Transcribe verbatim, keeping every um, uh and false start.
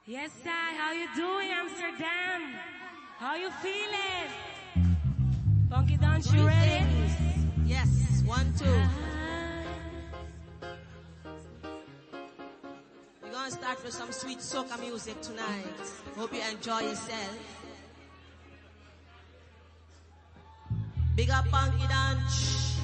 Yes, I. How you doing, Amsterdam? How you feeling? Funky Dance, you ready? Yes, one, two. Uh-huh. We're gonna start with some sweet soca music tonight. Hope you enjoy yourself. Big up Funky Dance.